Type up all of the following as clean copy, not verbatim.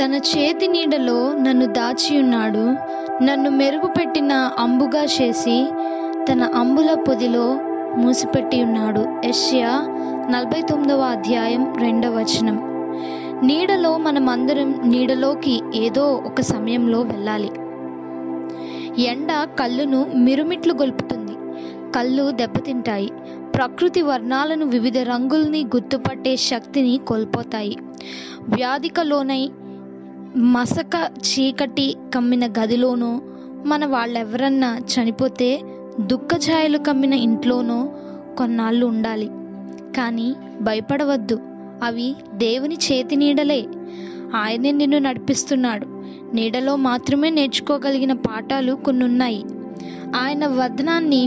తన చేతి నీడలో నన్ను దాచియున్నాడు. నన్ను మెరుగుపెట్టిన అంబుగా చేసి తన అంబుల పొదిలో మూసిపెట్టి ఉన్నాడు. యెషయా 49వ అధ్యాయం 2వ వచనం. నీడలో మనమందరం నీడలోకి ఏదో ఒక సమయంలో వెళ్ళాలి. ఎండ కళ్ళును మిరుమిట్లు గొల్పుతుంది. కళ్ళు దెబ్బతింటాయి. ప్రకృతి వర్ణాలను, వివిధ రంగుల్ని గుర్తుపట్టే శక్తిని కోల్పోతాయి. వ్యాధికలోనై మసక చీకటి కమ్మిన గదిలోనో, మన వాళ్ళెవరన్నా చనిపోతే దుఃఖఛాయలు కమ్మిన ఇంట్లోనో కొన్నాళ్ళు ఉండాలి. కానీ భయపడవద్దు, అవి దేవుని చేతి నీడలే. ఆయనే నిన్ను నడిపిస్తున్నాడు. నీడలో మాత్రమే నేర్చుకోగలిగిన పాఠాలు కొన్ని ఉన్నాయి. ఆయన వదనాన్ని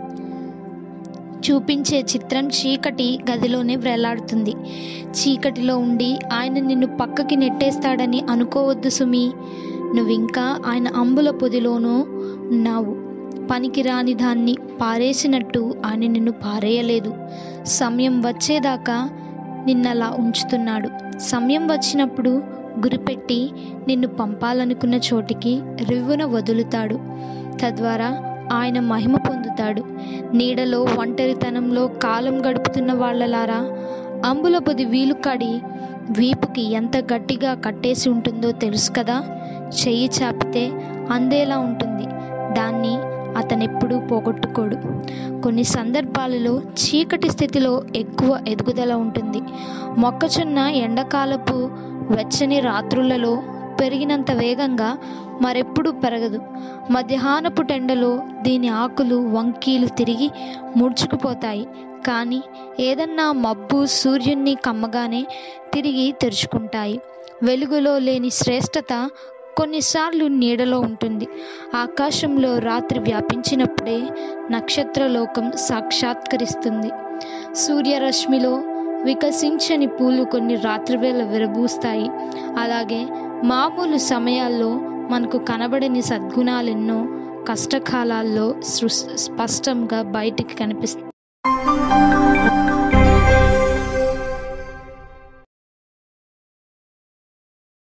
చూపించే చిత్రం చీకటి గదిలోనే వేలాడుతుంది. చీకటిలో ఉండి ఆయన నిన్ను పక్కకి నెట్టేస్తాడని అనుకోవద్దు సుమి. నువ్వింకా ఆయన అంబుల పొదిలోనూ ఉన్నావు. పనికి రాని దాన్ని పారేసినట్టు ఆయన నిన్ను పారేయలేదు. సమయం వచ్చేదాకా నిన్నలా ఉంచుతున్నాడు. సమయం వచ్చినప్పుడు గురిపెట్టి నిన్ను పంపాలనుకున్న చోటికి రివ్వున వదులుతాడు. తద్వారా ఆయన మహిమ పొందుతాడు. నీడలో, ఒంటరితనంలో కాలం గడుపుతున్న వాళ్ళలారా, అంబుల పొది వీలుకాడి వీపుకి ఎంత గట్టిగా కట్టేసి ఉంటుందో తెలుసు కదా. చెయ్యి చాపితే అందేలా ఉంటుంది. దాన్ని అతనెప్పుడూ పోగొట్టుకోడు. కొన్ని సందర్భాలలో చీకటి స్థితిలో ఎక్కువ ఎదుగుదల ఉంటుంది. మొక్కజొన్న ఎండాకాలపు వెచ్చని రాత్రులలో పెరిగినంత వేగంగా మరెప్పుడూ పెరగదు. మధ్యాహ్నపు టెండలో దీని ఆకులు, వంకీలు తిరిగి ముడుచుకుపోతాయి. కానీ ఏదన్నా మబ్బు సూర్యున్ని కమ్మగానే తిరిగి తెరుచుకుంటాయి. వెలుగులో లేని శ్రేష్టత కొన్నిసార్లు నీడలో ఉంటుంది. ఆకాశంలో రాత్రి వ్యాపించినప్పుడే నక్షత్రలోకం సాక్షాత్కరిస్తుంది. సూర్యరశ్మిలో వికసించని పూలు కొన్ని రాత్రివేళ విరబూస్తాయి. అలాగే మామూలు సమయాల్లో మనకు కనబడని సద్గుణాలెన్నో కష్టకాలాల్లో స్పష్టంగా బయటికి కనిపిస్తాయి.